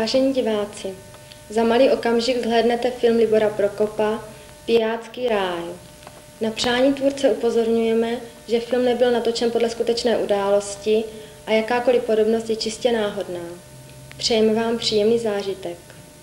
Vážení diváci, za malý okamžik zhlédnete film Libora Prokopa Pijácký ráj. Na přání tvůrce upozorňujeme, že film nebyl natočen podle skutečné události a jakákoliv podobnost je čistě náhodná. Přejeme vám příjemný zážitek.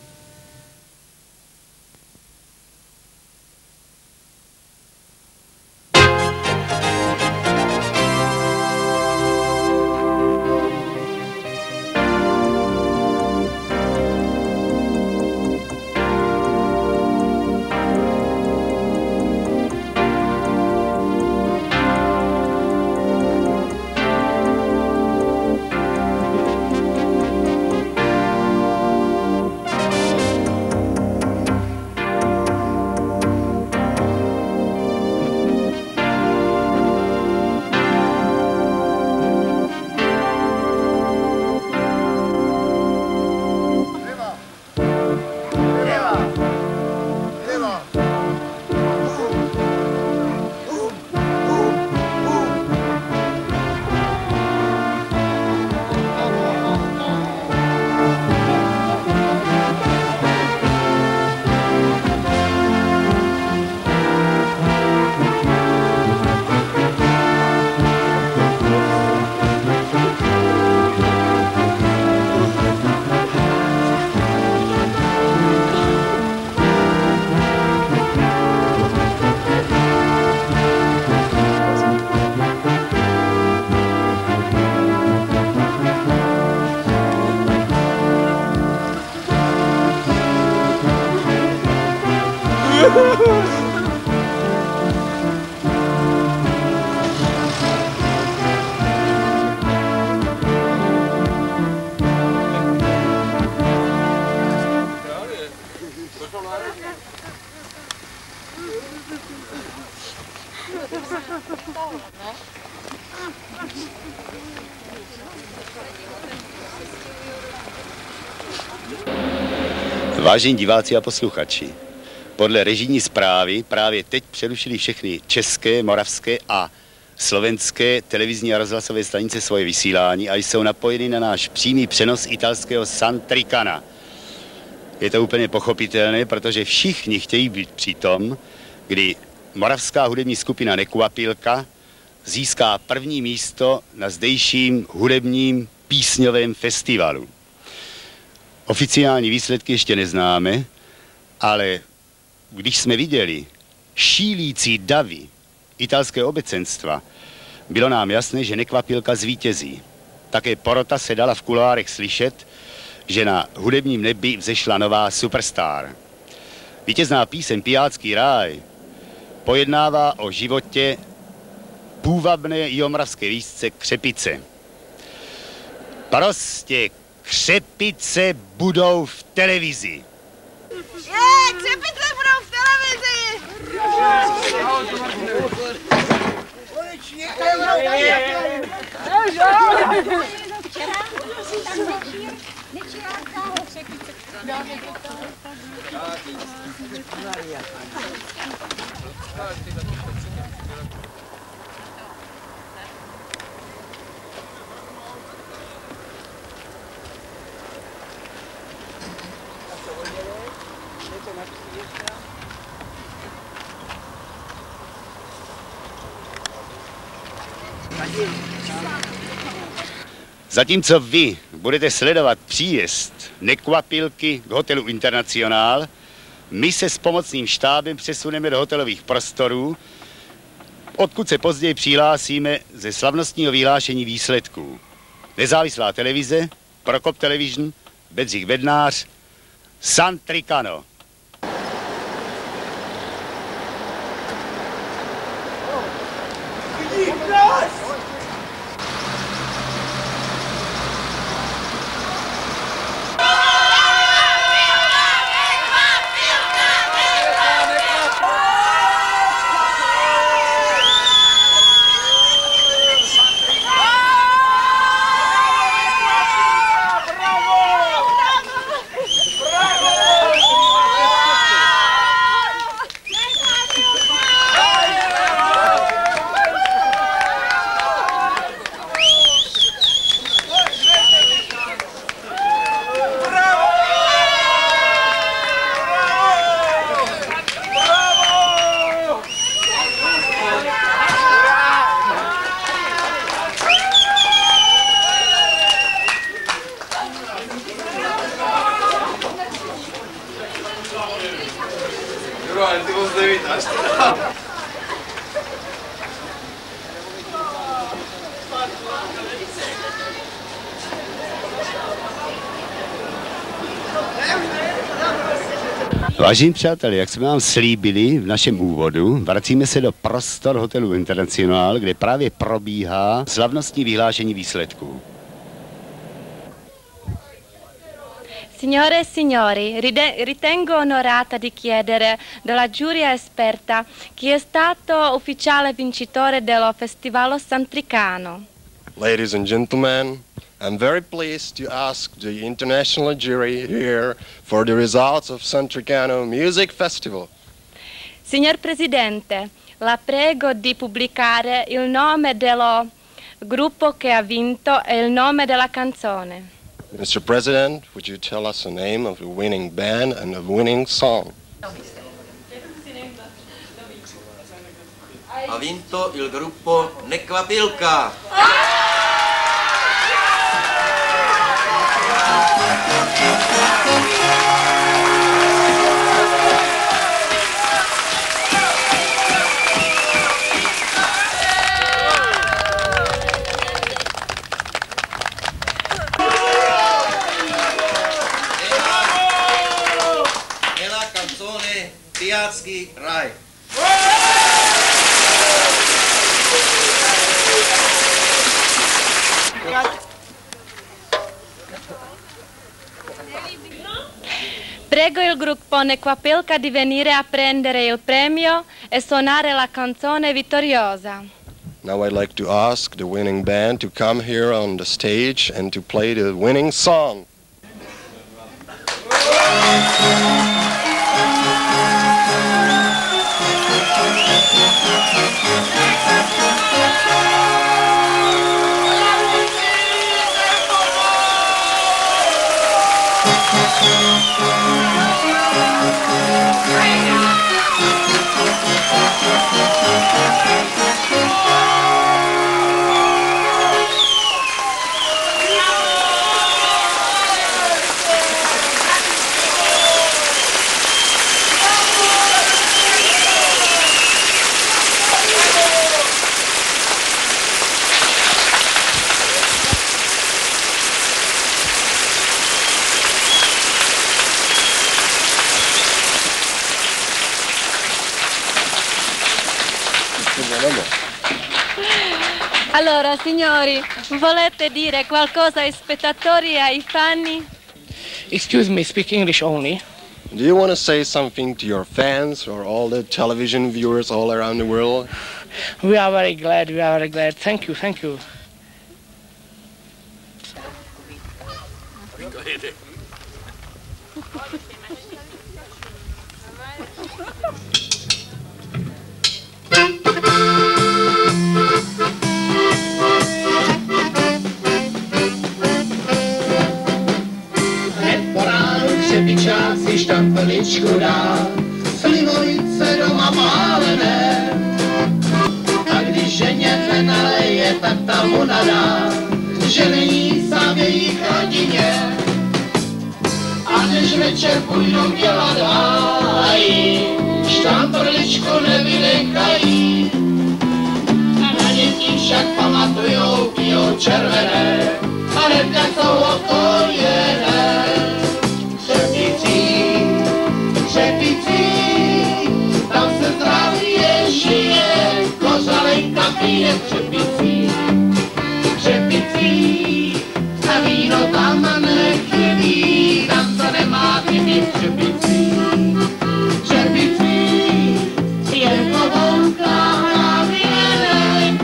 Vážení diváci a posluchači, podle režijní zprávy právě teď přerušili všechny české, moravské a slovenské televizní a rozhlasové stanice svoje vysílání a jsou napojeny na náš přímý přenos italského Santricana. Je to úplně pochopitelné, protože všichni chtějí být přitom, kdy moravská hudební skupina Nekvapilka získá první místo na zdejším hudebním písňovém festivalu. Oficiální výsledky ještě neznáme, ale když jsme viděli šílící davy italského obecenstva, bylo nám jasné, že Nekvapilka zvítězí. Také porota se dala v kuloárech slyšet, že na hudebním nebi vzešla nová superstar. Vítězná píseň Pijácký ráj pojednává o životě půvabné jihomoravské vísce Křepice. Prostě Křepice budou v televizi. Křepice budou v televizi! Zatímco vy budete sledovat příjezd Nekvapilky k hotelu Internacionál, my se s pomocným štábem přesuneme do hotelových prostorů, odkud se později přihlásíme ze slavnostního vyhlášení výsledků. Nezávislá televize, Prokop Television, Bedřich Bednář, Santricano. Bravo! Vážení přátelé, jak jsme vám slíbili v našem úvodu, vracíme se do prostor hotelu International, kde právě probíhá slavnostní vyhlášení výsledků. Signore e signori, ritengo onorata di chiedere dalla giuria esperta chi è stato ufficiale vincitore dello Festivalo Santricano. Ladies and gentlemen, I'm very pleased to ask the international jury here for the results of Santricano Music Festival. Signor Presidente, la prego di pubblicare il nome dello gruppo che ha vinto e il nome della canzone. Mr. President, would you tell us the name of the winning band and the winning song? Ha vinto il gruppo Nekvapilka. E la canzone Piatský raj. Prego il gruppo Nekvapilka di venire a prendere il premio e suonare la canzone vittoriosa. Now I'd like to ask the winning band to come here on the stage and to play the winning song. Allora, signori, volete dire qualcosa ai spettatori e ai fan? Excuse me, speak English only. Do you want to say something to your fans or all the television viewers all around the world? We are very glad, Thank you, thank you. Si štampeličku dá, slivovice doma pálené. A když ženě se naleje, tak ta mu nadá, že není sám v její chatině. A než večer půjdou dělat hájí, štampeličku nevynechají. A na děti však pamatujou, pijou červené, a hnedka jsou okojené. Třepicí, tam se zdravě žije, kořalenka pije třepicí, a víno tam nechybí, tam to nemá chybí třepicí, je klobouka a věnek,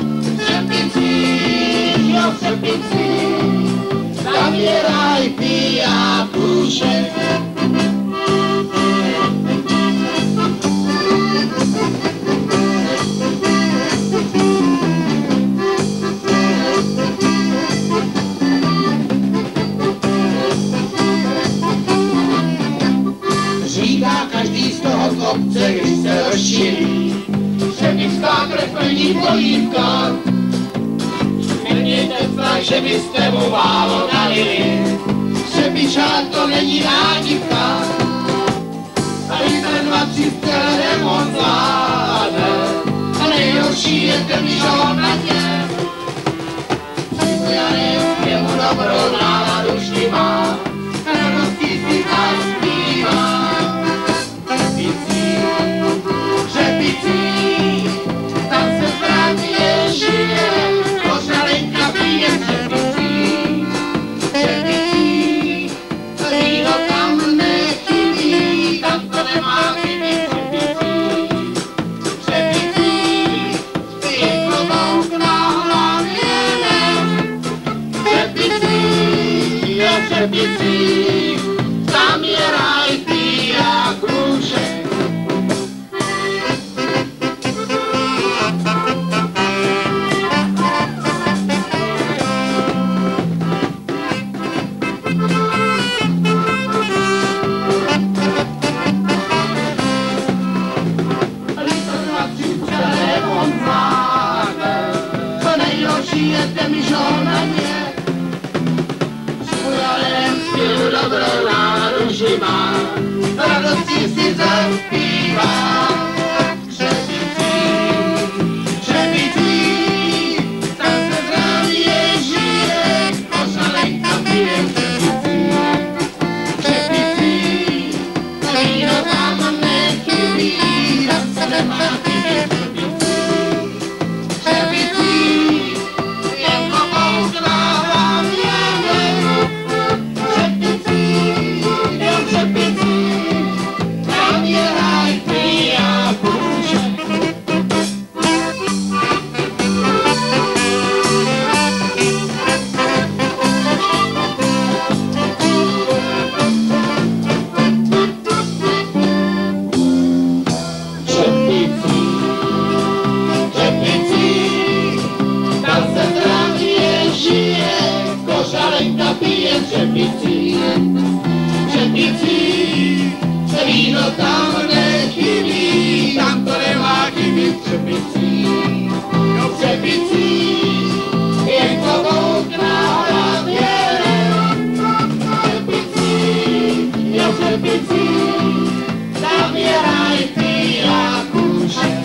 třepicí, tam je raj pijákůšek. Kopce, když se rozšíří, třepická krev plní v polívkách. Nemějte strach, že byste mu málo nalili, třepičák to není nádivka. A litr 2, 3 v celém on zvládne. A nejhorší je ten, když ho na ně. Jemu dobrou náladu vštímá, radostí si zaspívá. Řepicí, tam se zdravě žije, kořalenka pije řepicí. Řepicí, víno tam nechybí, tam to nemá chybit řepicí. Řepicí, je klobouk na hlavě. Řepicí, tam je ráj, ty a krušek. Litr 2, 3 v celém on zvládne, co nejhorší je ten, když ho na ně. Dobrou náladu živá, radostí si zaspívá. Řepicí, tam se zdravě žije, kořalenka pije řepicí. Řepicí, víno tam nechybí, tam se nemá chybět řepicí. Řepicí, jen klobouk na hlavě. Tam je ráj, ty a krušek. Řepicí, tam se zdravě žije, kořalenka pije řepicí. Řepicí, víno tam nechybí, tam to nemá chybit řepicí. Řepicí, jen klobouk na hlavě. Řepicí, tam je ráj, ty a krušek.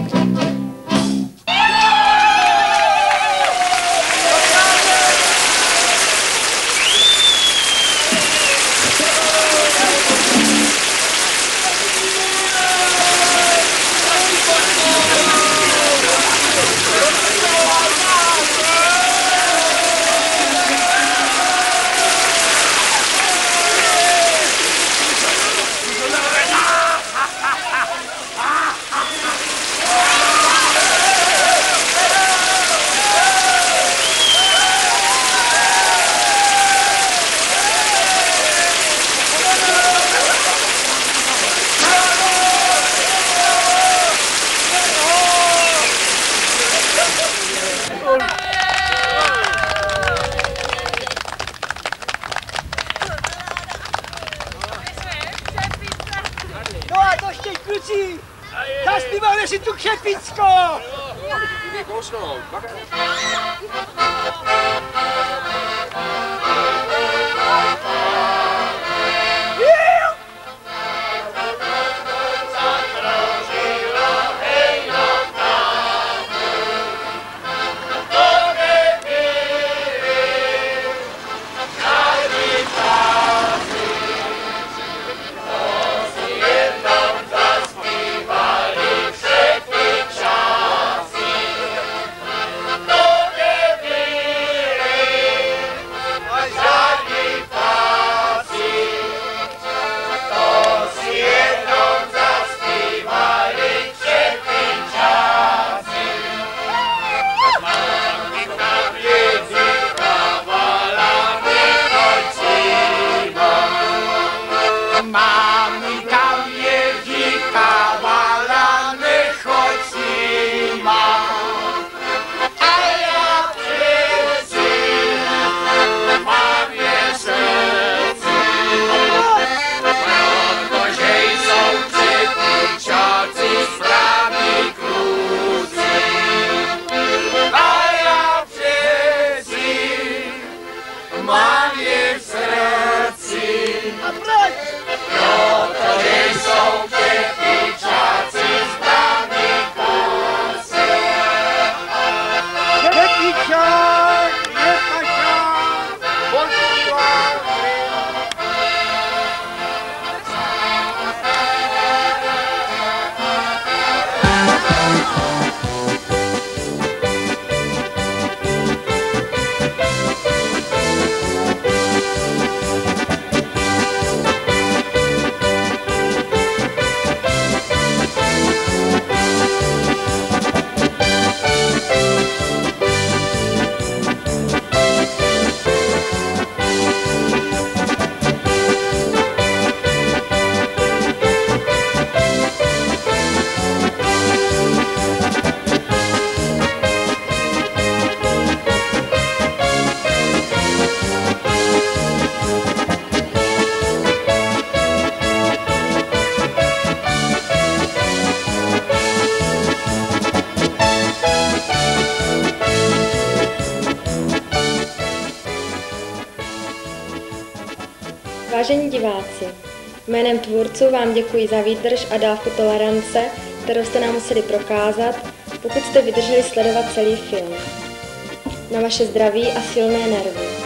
No a to ještě kluci, zaspíváme si tu Křepicko! Vážení diváci, jménem tvůrců vám děkuji za výdrž a dávku tolerance, kterou jste nám museli prokázat, pokud jste vydrželi sledovat celý film. Na vaše zdraví a silné nervy.